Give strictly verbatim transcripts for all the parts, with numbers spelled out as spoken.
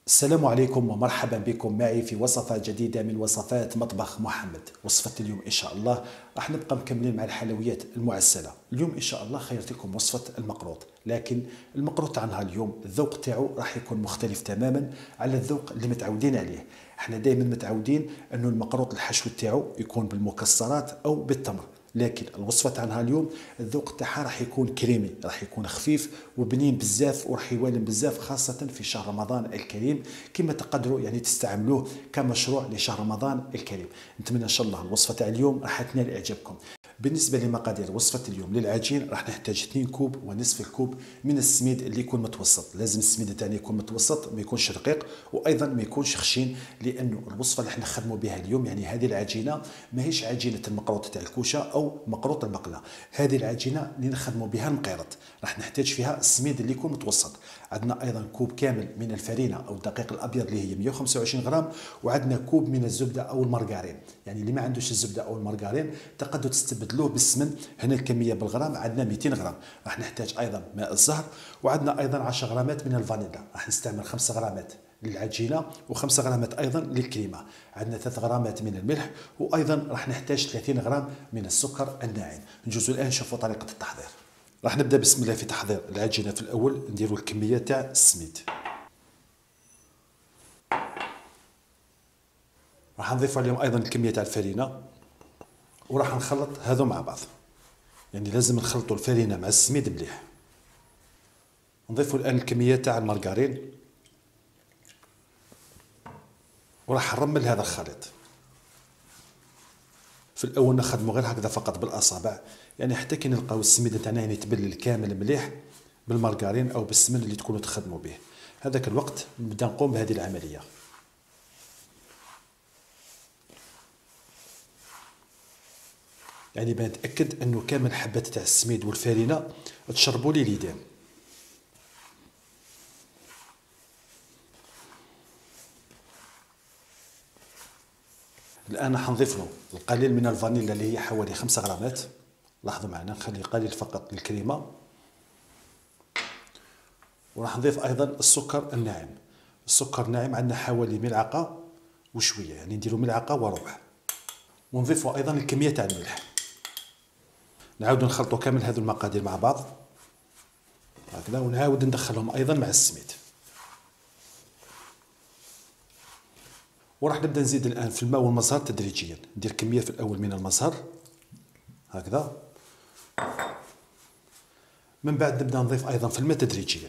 السلام عليكم ومرحبا بكم معي في وصفة جديدة من وصفات مطبخ محمد. وصفة اليوم إن شاء الله راح نبقى مكملين مع الحلويات المعسلة. اليوم إن شاء الله خيرت لكم وصفة المقروط، لكن المقروط عنها اليوم الذوق تاعو راح يكون مختلف تماما على الذوق اللي متعودين عليه. احنا دائما متعودين انه المقروط الحشو تاعو يكون بالمكسرات او بالتمر، لكن الوصفة تاعنا اليوم الذوق تاعها راح يكون كريمي، راح يكون خفيف وبنين بزاف وراح يوالم بزاف، خاصة في شهر رمضان الكريم كما تقدروا يعني تستعملوه كمشروع لشهر رمضان الكريم. نتمنى ان شاء الله الوصفة تاع اليوم راح تنال اعجابكم. بالنسبة لمقادير وصفة اليوم للعجين راح نحتاج اثنين كوب ونصف الكوب من السميد اللي يكون متوسط. لازم السميد تاعنا يكون متوسط، ما يكونش رقيق وايضا ما يكونش خشين، لانه الوصفة اللي احنا نخدموا بها اليوم يعني هذه العجينة ماهيش عجينة المقروط تاع الكوشة او مقروط المقلة. هذه العجينة اللي نخدموا بها المقيرط راح نحتاج فيها السميد اللي يكون متوسط. عندنا ايضا كوب كامل من الفرينة او الدقيق الابيض اللي هي مئة وخمسة وعشرين غرام، وعندنا كوب من الزبدة او المارغرين. يعني اللي ما عندوش الزبدة او المارغرين تقدروا تستبدلوه بالسمن. هنا الكمية بالغرام عندنا مئتين غرام. راح نحتاج ايضا ماء الزهر، وعندنا ايضا عشرة غرامات من الفانيلا. راح نستعمل خمسة غرامات للعجينه وخمسة غرامات ايضا للكريمه. عندنا ثلاث غرامات من الملح، وايضا راح نحتاج ثلاثين غرام من السكر الناعم. نجوز الان نشوفوا طريقه التحضير. راح نبدا بسم الله في تحضير العجينه. في الاول نديروا الكميه تاع السميد، راح نضيف عليهم ايضا الكميه تاع الفرينه، وراح نخلط هذو مع بعض. يعني لازم نخلطوا الفرينه مع السميد مليح. نضيفوا الان الكميه تاع المارغرين، وراح نرمل هذا الخليط. في الاول نخدموا غير هكذا فقط بالاصابع، يعني حتى كي نلقاو السميد تاعنا يعني يتبلل كامل مليح بالمارغرين او بالسمن اللي تكونوا تخدموا به. هذاك الوقت نبدا نقوم بهذه العمليه. يعني بنتاكد انه كامل حبات تاع السميد والفرينه تشربوا لي ليدان. الان راح نضيف له القليل من الفانيلا اللي هي حوالي خمسة غرامات. لاحظوا معنا نخلي قليل فقط للكريمه، وراح نضيف ايضا السكر الناعم. السكر الناعم عندنا حوالي ملعقه وشويه، يعني نديروا ملعقه وربع. ونضيفوا ايضا الكميه تاع الملح. نعاودوا نخلطوا كامل هذو المقادير مع بعض هكذا، ونعاود ندخلهم ايضا مع السميد. وراح نبدا نزيد الان في الماء والمزهر تدريجيا. ندير كميه في الاول من المزهر هكذا، من بعد نبدا نضيف ايضا في الماء تدريجيا.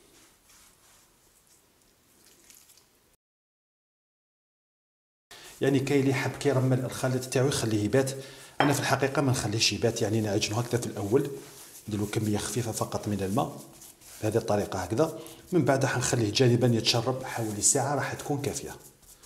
يعني كاين اللي حاب كيرمل الخليط تاعو يخليه يبات، انا في الحقيقه ما نخليهش يبات، يعني نعجنه هكذا في الاول. ندير له كميه خفيفه فقط من الماء بهذه الطريقه هكذا. من بعد راح نخليه جانبا يتشرب حوالي ساعه، راح تكون كافيه.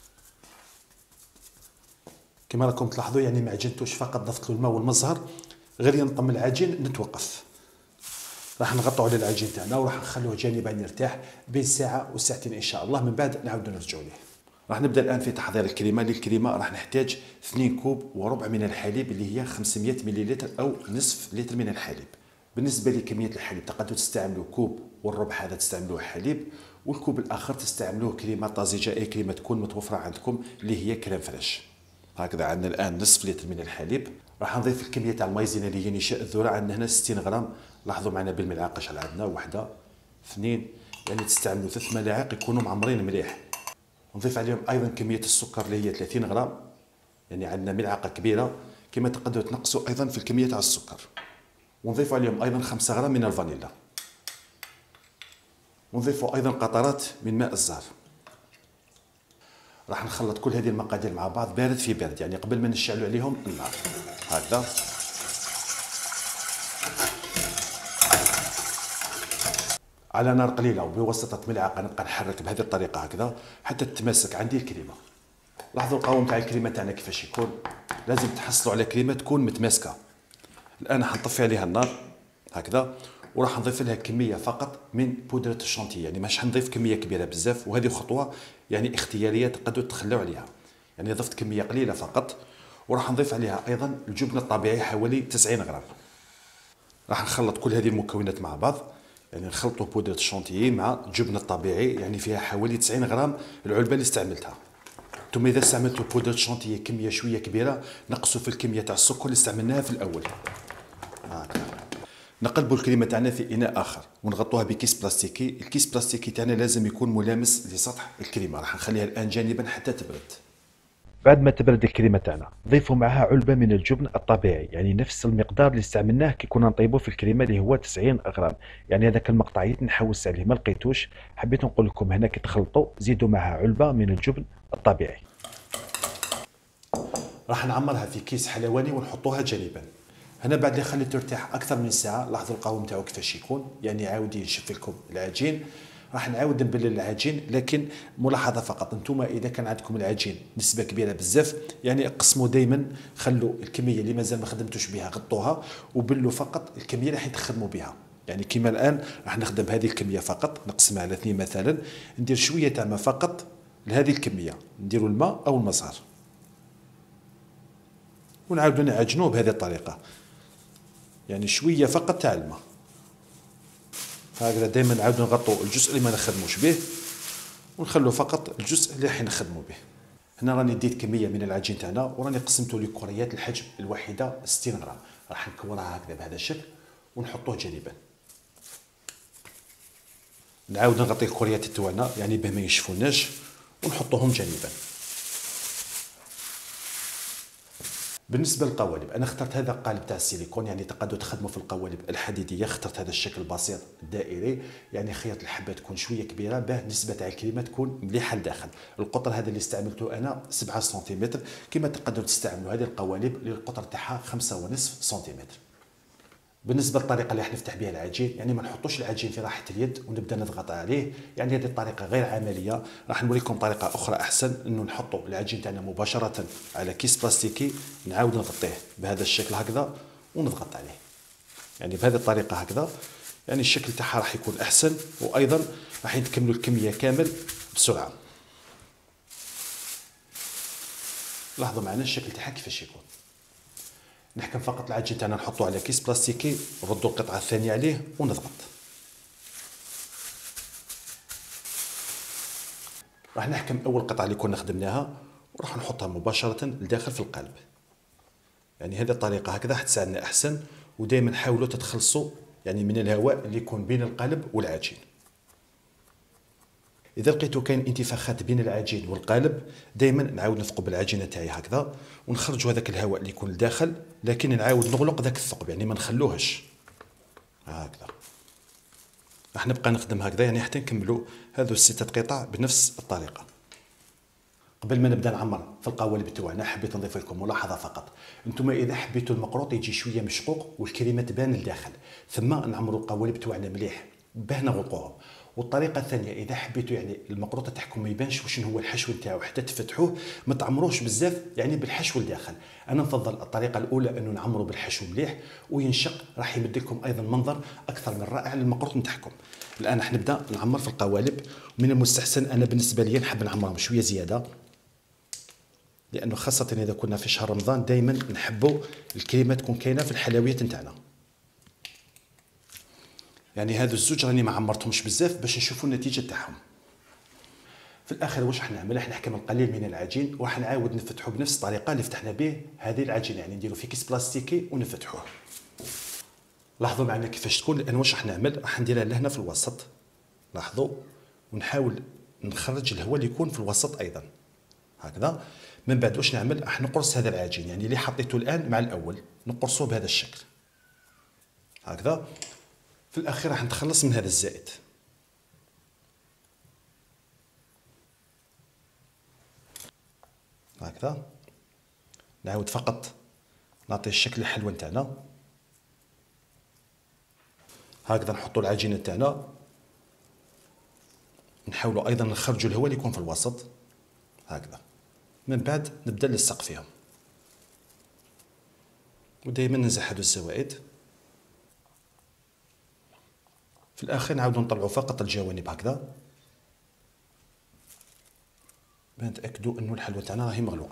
كما راكم تلاحظوا يعني ما عجنتوش، فقط ضفت له الماء والمزهر، غير ينطم العجين نتوقف. راح نغطوا على العجين تاعنا وراح نخلوه جانبا يرتاح بين ساعه وساعتين ان شاء الله. من بعد نعاودوا نرجعوا ليه. راح نبدا الان في تحضير الكريمه. للكريمه راح نحتاج اثنين كوب وربع من الحليب اللي هي خمسمئة مليلتر او نصف لتر من الحليب. بالنسبه لكميه الحليب تقدروا تستعملوا كوب والربع، هذا تستعملوه حليب، والكوب الاخر تستعملوه كريمه طازجه، اي كريمه تكون متوفره عندكم اللي هي كريم فريش. هكذا عندنا الان نصف لتر من الحليب. راح نضيف الكميه تاع المايزينا اللي هي نشاء الذره، عندنا هنا ستين غرام. لاحظوا معنا بالملعقه شحال عندنا، واحده اثنين، يعني تستعملوا ثلاث ملاعق يكونوا معمرين مليح. نضيف عليهم ايضا كميه السكر اللي هي ثلاثين غرام، يعني عندنا ملعقه كبيره. كما تقدروا تنقصوا ايضا في الكميه تاع السكر. ونضيف عليهم ايضا خمسة غرام من الفانيلا. ونضيفوا ايضا قطرات من ماء الزهر. راح نخلط كل هذه المقادير مع بعض بارد في بارد، يعني قبل ما نشعلوا عليهم النار هكذا. على نار قليله وبواسطه ملعقه نبقى نحرك بهذه الطريقه هكذا حتى تتماسك عندي الكريمه. لاحظوا القوام تاع الكريمه تاعنا كيفاش يكون، لازم تحصلوا على كريمه تكون متماسكه. الان حنطفي عليها النار هكذا، وراح نضيف لها كميه فقط من بودره الشونتي. يعني ماش حنضيف كميه كبيره بزاف، وهذه خطوه يعني اختياريه تقدروا تخلوا عليها. يعني ضفت كميه قليله فقط. وراح نضيف عليها ايضا الجبن الطبيعي حوالي تسعين غرام. راح نخلط كل هذه المكونات مع بعض يعني نخلطوا بودرة الشونتيي مع الجبن الطبيعي، يعني فيها حوالي تسعين غرام العلبة اللي استعملتها. ثم اذا استعملتوا بودرة الشونتيي كمية شوية كبيرة، نقصوا في الكمية تاع السكر اللي استعملناها في الاول. هكذا نقلبوا الكريمة تاعنا في اناء اخر ونغطوها بكيس بلاستيكي. الكيس بلاستيكي تاعنا لازم يكون ملامس لسطح الكريمة. راح نخليها الان جانبا حتى تبرد. بعد ما تبرد الكريمة تاعنا نضيفوا معها علبة من الجبن الطبيعي، يعني نفس المقدار اللي استعملناه كي كنا نطيبوا في الكريمة اللي هو تسعين غرام. يعني هذاك المقطعيت نحوس عليه ما لقيتوش، حبيت نقول لكم هنا كي تخلطوا زيدوا معها علبة من الجبن الطبيعي. راح نعمرها في كيس حلواني ونحطوها جانبا. هنا بعد اللي خليته يرتاح اكثر من ساعه، لاحظوا القوام تاعو كيفاش يكون، يعني عاود ينشف لكم العجين. راح نعاود نبلل العجين، لكن ملاحظه فقط، انتم اذا كان عندكم العجين نسبه كبيره بزاف يعني قسموا دائما، خلوا الكميه اللي مازال ما خدمتوش بها غطوها وبلوا فقط الكميه اللي راح تخدموا بها. يعني كما الان راح نخدم هذه الكميه فقط، نقسمها على اثنين مثلا، ندير شويه تاع ماء فقط لهذه الكميه، نديروا الماء او المصهر ونعاودوا نعجنوه بهذه الطريقه، يعني شويه فقط تاع الماء. هكذا دائما نعاودوا نغطوا الجزء اللي ما نخدموش به ونخلوا فقط الجزء اللي راح نخدموا به. هنا راني ديت كميه من العجين تاعنا وراني قسمته لكريات الحجم الواحده ستين غرام. راح نكورها هكذا بهذا الشكل ونحطوه جانبا. نعاود نغطي الكريات تاعنا يعني باه ما يشفوناش ونحطوهم جانبا. بالنسبه للقوالب انا اخترت هذا القالب تاع السيليكون، يعني تقدروا تخدموا في القوالب الحديديه. اخترت هذا الشكل البسيط الدائري، يعني خياط الحبه تكون شويه كبيره باه النسبه تاع الكريمه تكون مليحه لداخل. القطر هذا اللي استعملته انا سبعة سنتيمتر، كما تقدروا تستعملوا هذه القوالب اللي القطر تاعها خمسة ونصف سنتيمتر. بالنسبه للطريقه اللي راح نفتح بها العجين، يعني ما نحطوش العجين في راحه اليد ونبدا نضغط عليه، يعني هذه الطريقه غير عمليه. راح نوريكم طريقه اخرى احسن، انه نحطوا العجين تاعنا مباشره على كيس بلاستيكي، نعاود نغطيه بهذا الشكل هكذا ونضغط عليه، يعني بهذه الطريقه هكذا، يعني الشكل تاعها راح يكون احسن، وايضا راح نكملوا الكميه كامل بسرعه. لاحظوا معنا الشكل تاعها كيفاش يكون. نحكم فقط العجين تاعنا نحطوه على كيس بلاستيكي، نردوا القطعه الثانيه عليه ونضغط. راح نحكم اول قطعه اللي كنا خدمناها وراح نحطها مباشره لداخل في القالب. يعني هذه الطريقه هكذا حتساعدنا احسن، ودائما حاولوا تتخلصوا يعني من الهواء اللي يكون بين القالب والعجين. اذا لقيتوا كاين انتفاخات بين العجين والقالب، دائما نعاود نثقب العجينه تاعي هكذا ونخرجوا هذاك الهواء اللي يكون لداخل، لكن نعاود نغلق ذاك الثقب، يعني ما نخلوهش هكذا. راح نبقى نخدم هكذا يعني حتى نكملوا هذو الستة قطع بنفس الطريقه. قبل ما نبدا نعمر في القوالب تاعنا حبيت نضيف لكم ملاحظه فقط، انتم اذا حبيتوا المقروط يجي شويه مشقوق والكريمه تبان لداخل، ثم نعمروا القوالب تاعنا مليح باه نغلقوهم. والطريقه الثانيه اذا حبيتوا يعني المقروطه تاعكم ما يبانش واش هو الحشو تاعو حتى تفتحوه، ما تعمروش بزاف يعني بالحشو لداخل. انا نفضل الطريقه الاولى انه نعمروا بالحشو مليح وينشق، راح يمد لكم ايضا منظر اكثر من رائع للمقروط نتاعكم. الان راح نبدا نعمر في القوالب، ومن المستحسن انا بالنسبه لي نحب نعمرهم شويه زياده، لانه خاصه اذا كنا في شهر رمضان دائما نحبوا الكريمه تكون كاينه في الحلويات نتاعنا. يعني هذو الزوج راني ما عمرتهمش بزاف باش نشوفوا النتيجه تاعهم. في الاخر واش راح نعمل؟ راح نحكم القليل من العجين وراح نعاود نفتحه بنفس الطريقه اللي فتحنا به هذه العجينه، يعني نديرو في كيس بلاستيكي ونفتحوه. لاحظوا معنا كيفاش تكون، لان واش راح نعمل؟ راح نديرها لهنا في الوسط، لاحظوا، ونحاول نخرج الهواء اللي يكون في الوسط ايضا هكذا. من بعد واش نعمل؟ راح نقرص هذا العجين، يعني اللي حطيته الان مع الاول نقرصوه بهذا الشكل هكذا. في الاخير راح نتخلص من هذا الزائد. هكذا نعاود فقط نعطي الشكل الحلوه نتاعنا هكذا. نحطوا العجينه تاعنا، نحاولوا ايضا نخرجوا الهواء اللي يكون في الوسط هكذا. من بعد نبدا نلصق فيهم، ودائما نزح هذو الزوائد. في الاخير نعاودوا نطلعوا فقط الجوانب هكذا، باه نتاكدوا انه الحلوه تاعنا راهي مغلوقه.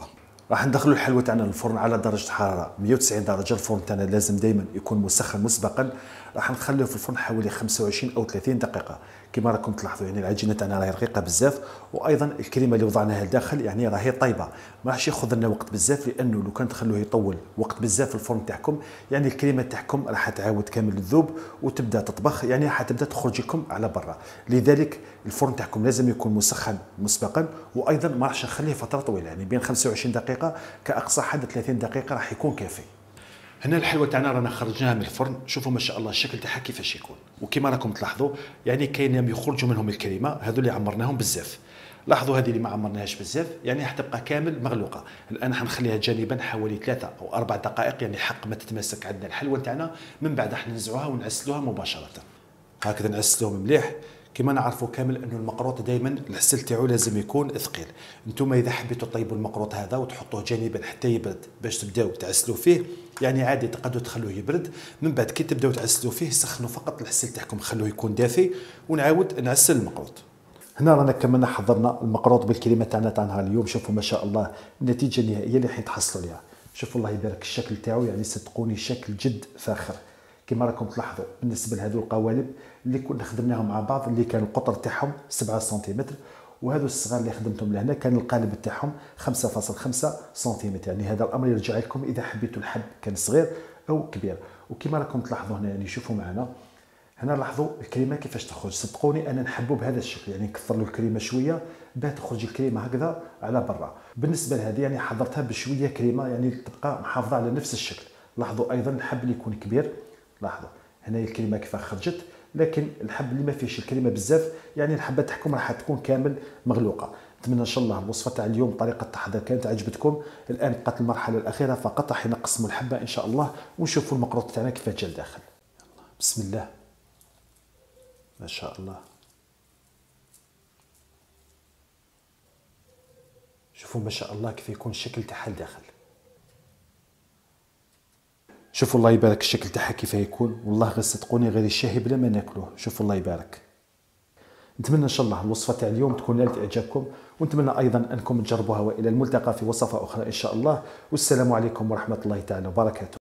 راح ندخلوا الحلوى تاعنا للفرن على درجه حراره مئة وتسعين درجه. الفرن تاعنا لازم دائما يكون مسخن مسبقا. راح نخليه في الفرن حوالي خمسة وعشرين او ثلاثين دقيقه. كما راكم تلاحظوا يعني العجينه تاعنا راهي رقيقه بزاف، وايضا الكريمه اللي وضعناها لداخل يعني راهي طيبه، ما راحش ياخذ لنا وقت بزاف، لانه لو كان تخلوه يطول وقت بزاف في الفرن تاعكم يعني الكريمه تاعكم راح تعاود كامل الذوب وتبدا تطبخ، يعني حتبدا تخرج لكم على برا. لذلك الفرن تاعكم لازم يكون مسخن مسبقا، وايضا ما راحش نخليه فتره طويله، يعني بين خمسة وعشرين دقيقه كاقصى حد ثلاثين دقيقه راح يكون كافي. هنا الحلوى تاعنا رانا خرجناها من الفرن، شوفوا ما شاء الله الشكل تاعها كيفاش يكون، وكما راكم تلاحظوا يعني كاين يخرجوا منهم الكريمه، هذو اللي عمرناهم بزاف. لاحظوا هذه اللي ما عمرناهاش بزاف يعني حتبقى كامل مغلوقه. الان حنخليها جانبا حوالي ثلاثة او أربع دقائق، يعني حق ما تتماسك عندنا الحلوى تاعنا. من بعد راح ننزعوها ونعسلوها مباشره. هكذا نعسلوهم مليح. كما نعرفوا كامل انه المقروط دائما العسل تاعو لازم يكون ثقيل. انتم اذا حبيتوا طيبوا المقروط هذا وتحطوه جانبا حتى يبرد باش تبداو تعسلوا فيه، يعني عادي تقدروا تخلوه يبرد. من بعد كي تبداو تعسلوا فيه سخنوا فقط العسل تاعكم، خلوه يكون دافي، ونعاود نعسل المقروط. هنا رانا كملنا حضرنا المقروط بالكريمه تاعنا تاع نهار اليوم. شوفوا ما شاء الله النتيجه النهائيه اللي حيتحصلوا عليها. شوفوا الله يبارك الشكل تاعو، يعني صدقوني شكل جد فاخر. كما راكم تلاحظوا بالنسبه لهذو القوالب اللي كنا خدمناهم مع بعض اللي كان القطر تاعهم سبعة سنتيمتر، وهذو الصغار اللي خدمتهم لهنا كان القالب تاعهم خمسة فاصلة خمسة سنتيمتر. يعني هذا الامر يرجع لكم اذا حبيتوا الحب كان صغير او كبير. وكما راكم تلاحظوا هنا يعني شوفوا معنا هنا لاحظوا الكريمه كيفاش تخرج. صدقوني انا نحبوا بهذا الشكل، يعني نكثر له الكريمه شويه باه تخرج الكريمه هكذا على برا. بالنسبه لهذه يعني حضرتها بشويه كريمه يعني تبقى محافظه على نفس الشكل. لاحظوا ايضا الحب اللي يكون كبير، لاحظوا هنا الكريمه كيف خرجت، لكن الحب اللي ما فيهش الكريمه بزاف يعني الحبه تاعكم راح تكون كامل مغلوقه. نتمنى ان شاء الله الوصفه تاع اليوم طريقه التحضير كانت عجبتكم. الان بقات المرحله الاخيره فقط، راح نقسموا الحبه ان شاء الله ونشوفوا المقروط تاعنا كيف جا لداخل. بسم الله ما شاء الله. شوفوا ما شاء الله كيف يكون الشكل تاعها لداخل. شوفوا الله يبارك الشكل تاعها كيف يكون، والله غير صدقوني غير الشاهي بلا ما ناكلوه. شوفوا الله يبارك. نتمنى ان شاء الله الوصفه تاع اليوم تكون نالت اعجابكم، ونتمنى ايضا انكم تجربوها، والى الملتقى في وصفه اخرى ان شاء الله. والسلام عليكم ورحمه الله تعالى وبركاته.